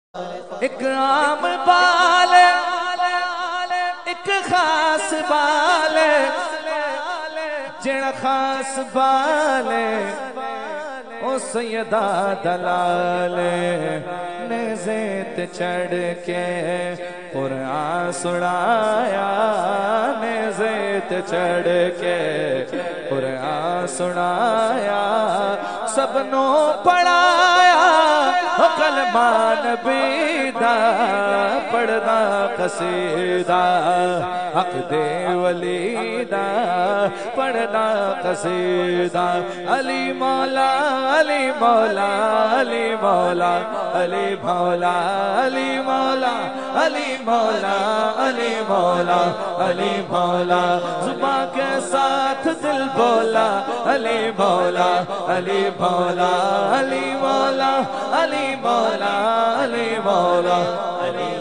ایک عام بال ایک خاص بال جڑا خاص بال او سیدہ دلال نے زیت چڑھ کے قرآن سنایا، نے زیت چڑھ کے قرآن سنایا، سبنوں پڑھایا کلمہ نبی دا پڑھدا قصیدہ، حق دے ولی دا پڑھدا قصیدہ، علی مولا علی مولا علی مولا علی مولا علی مولا علی مولا علی مولا علی مولا، زباں کے ساتھ دل بولا علی مولا علی مولا علی مولا علی مولا علی مولا علی